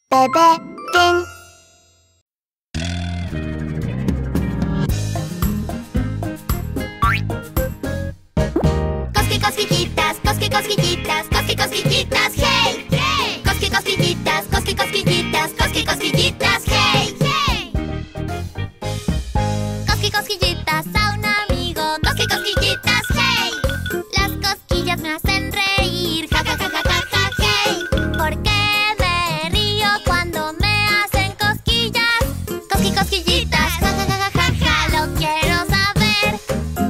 Bebé Pin. Cosquillitas, cosquillitas, cosquillitas, hey, hey. Cosquillitas, cosquillitas, cosquillitas, hey, hey. Cosquillitas a un amigo, cosquillitas, hey. Las cosquillas me hacen reír, ja, ja, ja, ja, ja, ja, hey. ¿Por qué me río cuando me hacen cosquillas? Cosquillitas, ja, ja, ja, ja, ja, lo quiero saber.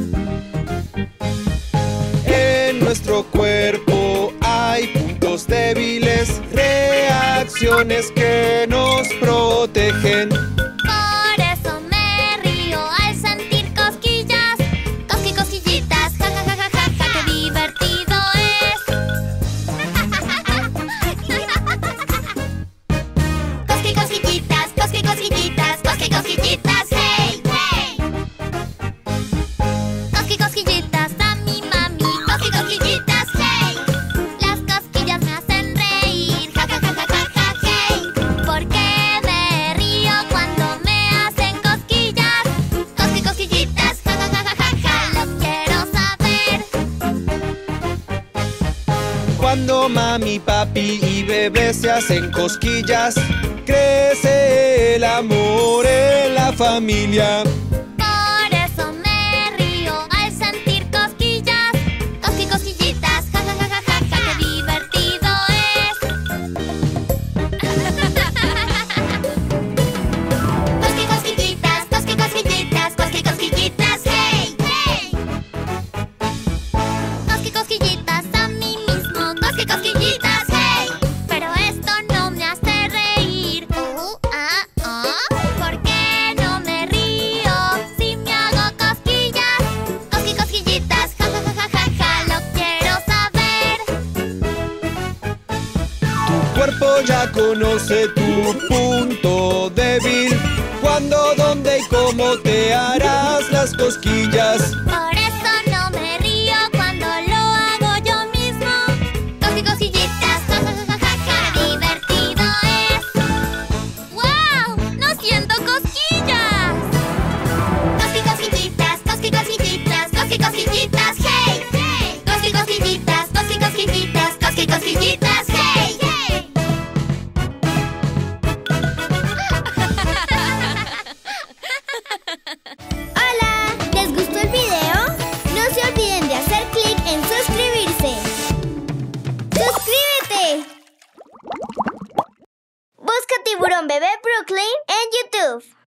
En nuestro cuerpo hay puntos débiles, reacciones que nos protegen. Por eso me río al sentir cosquillas. Cosquillitas, ja, ja, ja, ja, ja, ja, qué divertido es. Cosquillitas, cosquillitas, hey, hey. Cosquillitas a mi mami, cosquillitas, hey. Las cosquillas me hacen reír, ja, ja, ja, ja, ja, ja, hey. ¿Por qué me río cuando me hacen cosquillas? Cosquillitas, ja, ja, ja, ja, ja, ja, lo quiero saber. Cuando mami, papi y bebé se hacen cosquillas, crece el amor en la familia. Por eso me río al sentir cosquillas. Cosquillitas, ja, ja, ja, ja, ja, ja, qué divertido es. Cosquillitas, hey, hey. Cosquillitas a mí mismo, cosquillitas, hey. Pero esto no me hace reír. ¿Por qué no me río si me hago cosquillas? Cosquillitas, ja, ja, ja, ja, ja, ja, lo quiero saber. Tu cuerpo ya conoce tu punto débil. Cuándo, dónde y cómo te harás las cosquillas. Por eso no me río cuando lo hago yo mismo. Cosquillitas, ja, ja, ja, ja, ja, qué divertido es. ¡Wow! ¡No siento cosquillas! Cosquillitas, hey, hey. Cosquillitas, hey, hey. Hola, ¿les gustó el video? No se olviden de hacer clic en suscribirse. ¡Suscríbete! Busca Tiburón Bebé Brooklyn en YouTube.